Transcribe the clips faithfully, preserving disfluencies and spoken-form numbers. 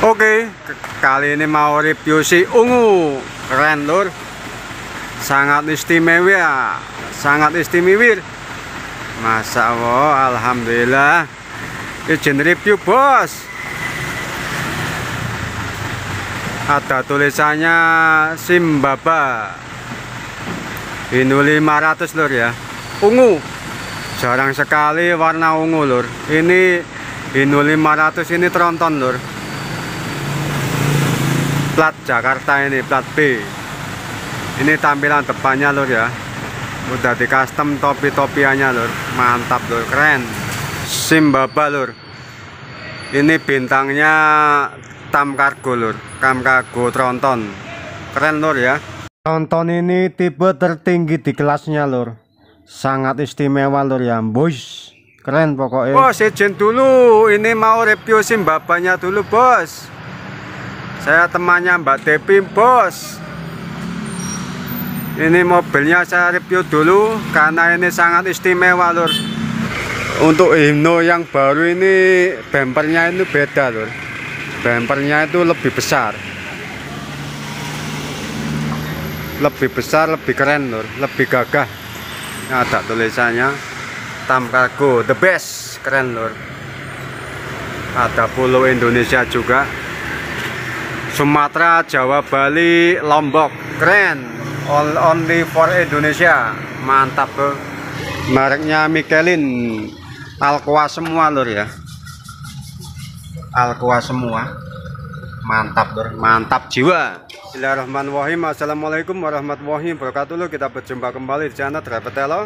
Oke, kali ini mau review si ungu. Keren lur, sangat istimewa, sangat istimewa. Masa Allah, alhamdulillah. Izin review bos. Ada tulisannya Simbaba Inu lima ratus lur ya. Ungu, jarang sekali warna ungu lur. Ini Inu lima ratus ini tronton lur. Plat Jakarta ini, plat B. Ini tampilan depannya lur ya. Udah di custom topi-topiannya lur. Mantap lur, keren. Simbaba lur. Ini bintangnya Tam Cargo lur. Tam Cargo tronton. Keren lur ya. Tronton ini tipe tertinggi di kelasnya lur. Sangat istimewa lur ya, bos. Keren pokoknya. Bos, izin dulu. Ini mau review Simbabanya dulu bos. Saya temannya Mbak Depi bos. Ini mobilnya saya review dulu karena ini sangat istimewa lur. Untuk Hino yang baru ini bempernya itu beda lur. Bempernya itu lebih besar. Lebih besar, lebih keren lur, lebih gagah. Nah, ada tulisannya Tam Cargo the best, keren lur. Ada pulau Indonesia juga. Sumatera, Jawa, Bali, Lombok, keren. All only for Indonesia, mantap tuh. Mereknya Michelin, Alcoa semua lur ya. Alcoa semua, mantap lur, mantap jiwa. Bismillahirrahmanirrahim. Assalamualaikum warahmatullahi wabarakatuh. Lur, kita berjumpa kembali di channel Driver Telo.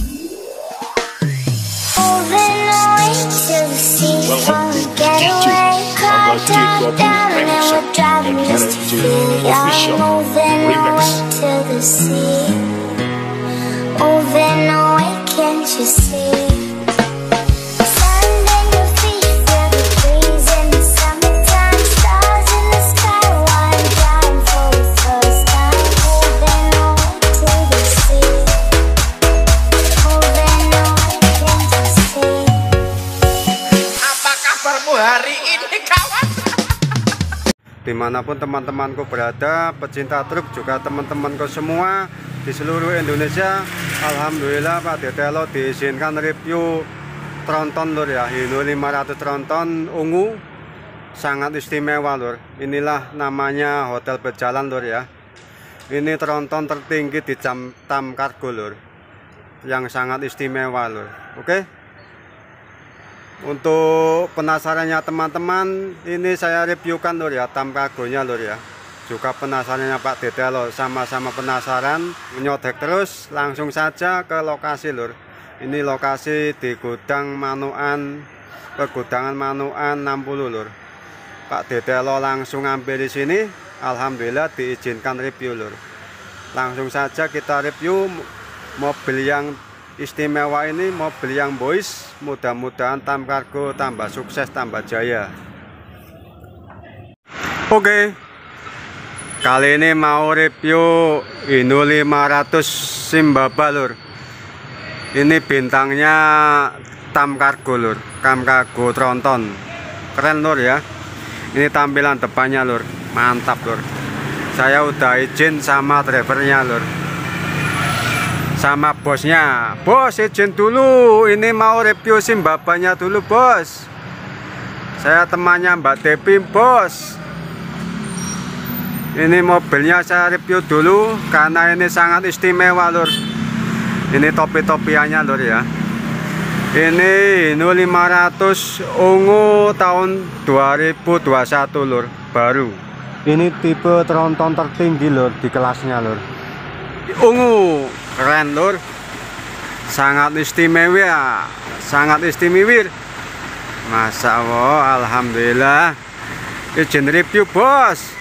Hari ini kawan. Dimanapun teman-temanku berada, pecinta truk juga teman-temanku semua di seluruh Indonesia, alhamdulillah Pak Detelo diizinkan review tronton lur ya. Hino lima ratus tronton ungu, sangat istimewa lur. Inilah namanya hotel berjalan lur ya. Ini tronton tertinggi di Tam Cargo lur, yang sangat istimewa lur. Oke. Untuk penasarannya teman-teman, ini saya reviewkan lur ya, Tam Cargonya lur ya. Juga penasarannya Pak Detelo, sama-sama penasaran, menyodek terus, langsung saja ke lokasi lur. Ini lokasi di gudang Manukan, pergudangan Manukan enam puluh lur. Pak Detelo langsung ambil di sini, alhamdulillah diizinkan review lur. Langsung saja kita review mobil yang istimewa ini, mobil yang boys. Mudah-mudahan Tam Cargo tambah sukses, tambah jaya. Oke, kali ini mau review Hino lima ratus Simbaba lur. Ini bintangnya Tam Cargo lur, Tam Cargo tronton. Keren lur ya. Ini tampilan depannya lur, mantap lur. Saya udah izin sama drivernya lur, sama bosnya. Bos, izin dulu. Ini mau review Simbabanya dulu bos. Saya temannya Mbak Depi bos. Ini mobilnya saya review dulu karena ini sangat istimewa lur. Ini topi-topiannya lur ya. Ini Hino lima ratus ungu tahun dua ribu dua puluh satu lur, baru. Ini tipe tronton tertinggi lur di kelasnya lur. Ungu, keren lur, sangat istimewa, sangat istimewa. Masa Allah, alhamdulillah. Izin review bos.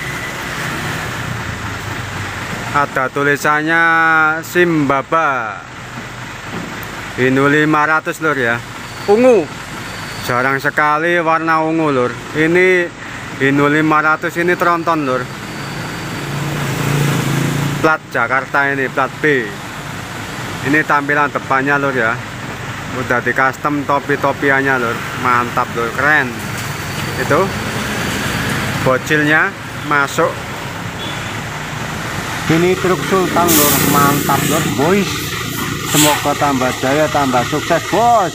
Ada tulisannya Simbaba Hino lima ratus lur ya. Ungu, jarang sekali warna ungu lur. Ini Hino lima ratus ini tronton lur. Plat Jakarta ini, plat B. Ini tampilan depannya lur ya. Udah di custom topi-topiannya lur. Mantap lur, keren. Itu bocilnya masuk. Ini truk Sultan lur, mantap lur boys. Semoga tambah jaya, tambah sukses bos.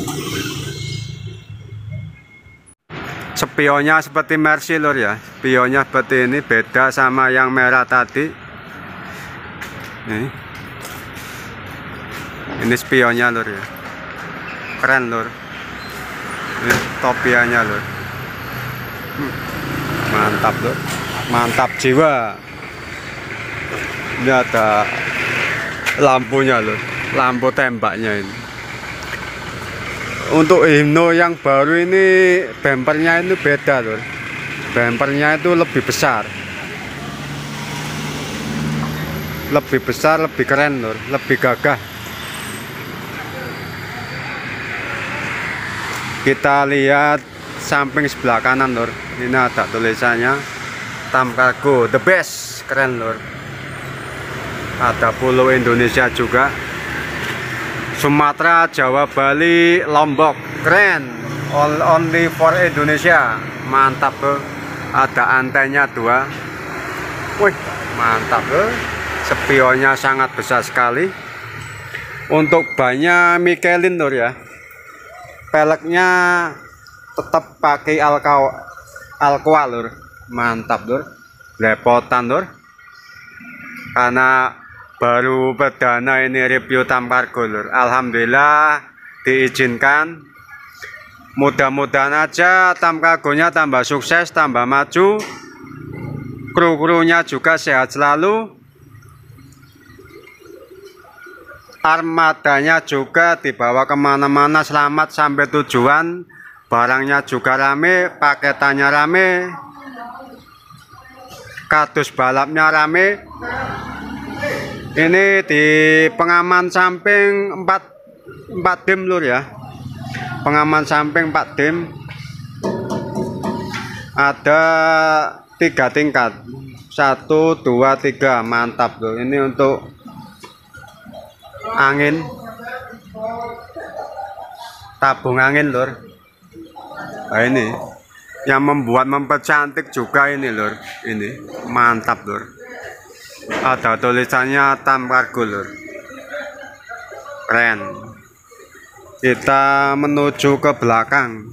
Spionnya seperti Mercy lur ya. Spionnya seperti ini, beda sama yang merah tadi. Ini, ini spionnya lur ya. Keren lur. Ini topianya lur. Hmm. Mantap lur. Mantap jiwa. Ini ada lampunya lur. Lampu tembaknya ini. Untuk himno yang baru ini bempernya itu beda lur. Bempernya itu lebih besar. Lebih besar, lebih keren lur, lebih gagah. Kita lihat samping sebelah kanan lur. Ini ada tulisannya Tam Cargo the best, keren lur. Ada pulau Indonesia juga. Sumatera, Jawa, Bali, Lombok, keren. All, only for Indonesia, mantap bro. Ada antenya dua. Wih, mantap bro. Spionnya sangat besar sekali. Untuk bannya Michelin lur ya. Peleknya tetap pakai Alcoa, Alcoa lur. Mantap lur. Lepotan lur. Karena baru perdana ini review Tam Cargo lur. Alhamdulillah diizinkan. Mudah-mudahan aja Tam Cargo-nya tambah sukses, tambah maju. Kru-krunya juga sehat selalu. Armadanya juga dibawa kemana-mana selamat sampai tujuan. Barangnya juga rame, paketannya rame, kardus balapnya rame. Ini di pengaman samping empat, empat dim lur ya. Pengaman samping empat dim. Ada tiga tingkat. Satu, dua, tiga. Mantap lur. Ini untuk angin. Tabung angin lur. Nah ini yang membuat mempercantik juga ini lur. Ini mantap lur. Ada tulisannya Tam Cargo lur. Keren. Kita menuju ke belakang.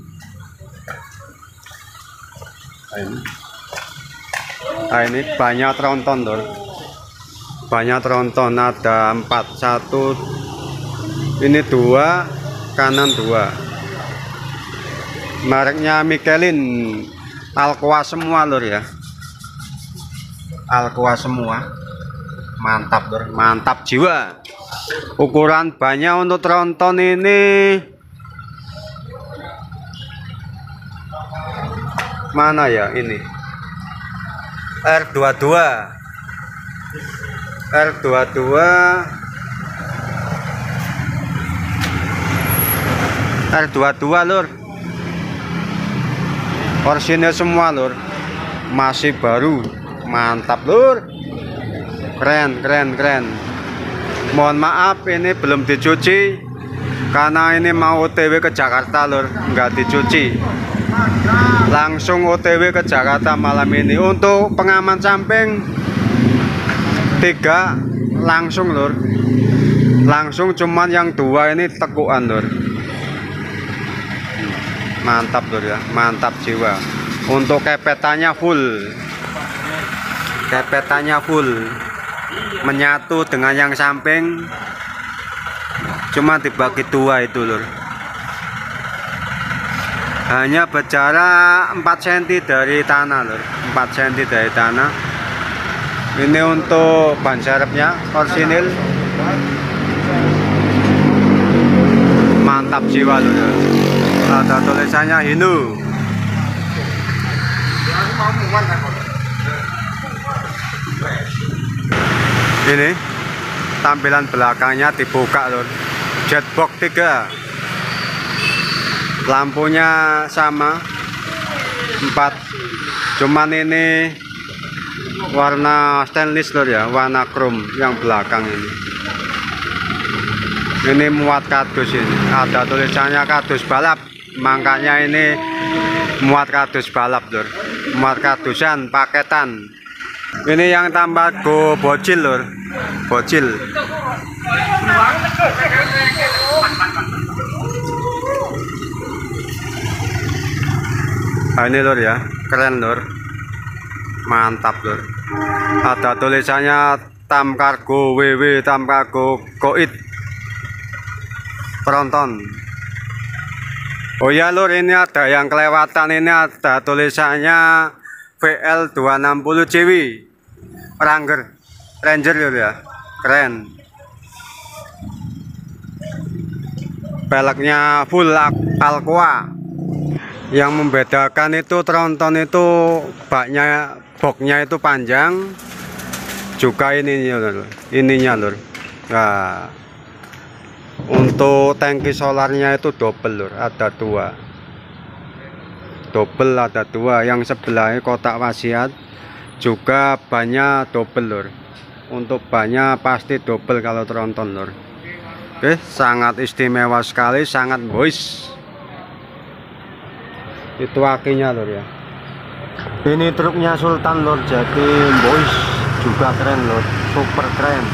Nah ini, nah, ini banyak tronton lur. Banyak tronton, ada empat. Satu, ini dua, kanan dua. Mereknya Michelin, Alcoa semua lur ya. Alcoa semua. Mantap lur, mantap jiwa. Ukuran banyak untuk tronton ini. Mana ya ini? R dua puluh dua. R dua puluh dua. R dua puluh dua lur. Porsinya semua lur. Masih baru. Mantap lur. Keren, keren, keren. Mohon maaf ini belum dicuci karena ini mau O T W ke Jakarta lur, nggak dicuci. Langsung O T W ke Jakarta malam ini. Untuk pengaman samping tiga langsung lur. Langsung, cuman yang dua ini tekuan lur. Mantap lur ya, mantap jiwa. Untuk kepetannya full. Kepetannya full. Menyatu dengan yang samping, cuma dibagi dua itu lur. Hanya berjarak empat sentimeter dari tanah lur, empat sentimeter dari tanah. Ini untuk ban serepnya orsinil. Mantap jiwa lur. Ada tulisannya Hino. Ini tampilan belakangnya dibuka lur. Jetbox tiga. Lampunya sama empat. Cuman ini warna stainless lur ya, warna chrome yang belakang ini. Ini muat kardus ini. Ada tulisannya kardus balap. Makanya ini muat kardus balap lur, muat kardusan paketan. Ini yang tambah go bocil lur, bocil. Nah, ini lur ya, keren lur, mantap lur. Ada tulisannya Tam Kargo W W, Tam Kargo Goit Tronton. Oh ya lur, ini ada yang kelewatan, ini ada tulisannya V L dua enam nol C W Ranger Ranger lur ya, keren. Peleknya full Alcoa. Yang membedakan itu tronton itu baknya, boxnya itu panjang, juga ininya lur, ininya lur. Nah, untuk tangki solarnya itu double lur, ada dua, double ada dua. Yang sebelahnya kotak wasiat juga bannya double lur. Untuk bannya pasti double kalau tronton lur. Oke, sangat istimewa sekali, sangat boys. Itu akinya lur ya. Ini truknya Sultan lur, jadi boys juga keren lur, super keren.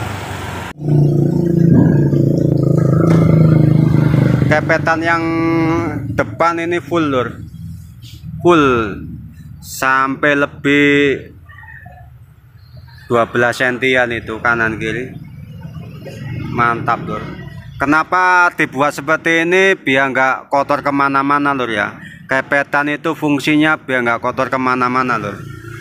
Kepetan yang depan ini full lur, full sampai lebih dua belas sentian itu kanan kiri, mantap lur. Kenapa dibuat seperti ini? Biar nggak kotor kemana-mana lur ya. Kepetan itu fungsinya biar nggak kotor kemana-mana lur.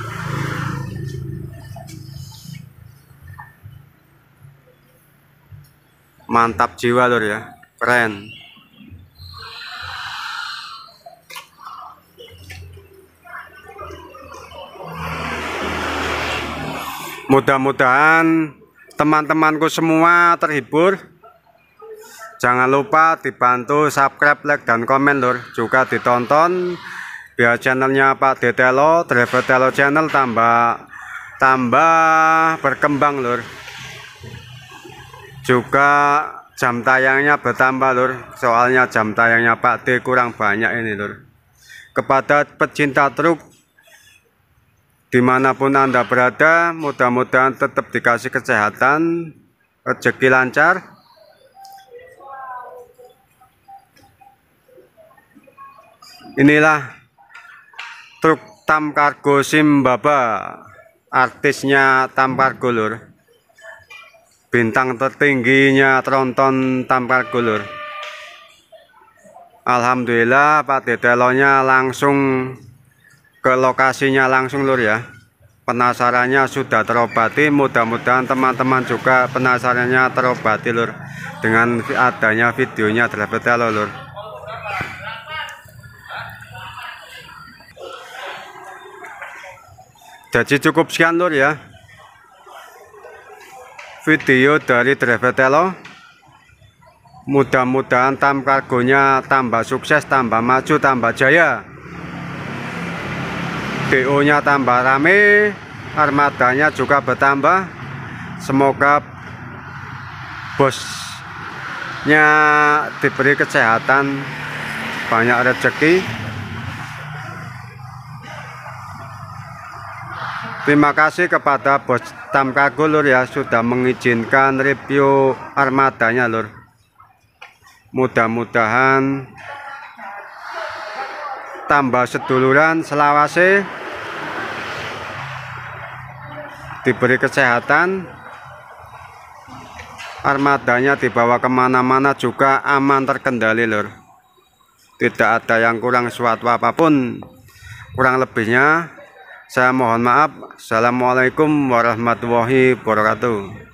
Mantap jiwa lur ya, keren. Mudah-mudahan teman-temanku semua terhibur. Jangan lupa dibantu subscribe, like, dan komen lur. Juga ditonton biar channelnya Pak Detelo, Driver Telo Channel tambah tambah berkembang lur. Juga jam tayangnya bertambah lur. Soalnya jam tayangnya Pak D kurang banyak ini lur. Kepada pecinta truk dimanapun Anda berada, mudah-mudahan tetap dikasih kesehatan, rezeki lancar. Inilah truk Tam Kargo Simbaba, artisnya Tam Kargo lur, bintang tertingginya tronton Tam Kargo lur. Alhamdulillah Pak Detelonya langsung ke lokasinya langsung lur ya. Penasarannya sudah terobati, mudah-mudahan teman-teman juga penasarannya terobati lur dengan adanya videonya Driver Telo lur. Jadi cukup sekian lur ya video dari Driver Telo. Mudah-mudahan Tam Kargonya tambah sukses, tambah maju, tambah jaya, D O nya tambah rame, armadanya juga bertambah. Semoga bosnya diberi kesehatan, banyak rezeki. Terima kasih kepada bos Tam Kargo lur ya, sudah mengizinkan review armadanya lur. Mudah-mudahan tambah seduluran selawase, diberi kesehatan, armadanya dibawa kemana-mana juga aman terkendali lur. Tidak ada yang kurang suatu apapun. Kurang lebihnya saya mohon maaf. Assalamualaikum warahmatullahi wabarakatuh.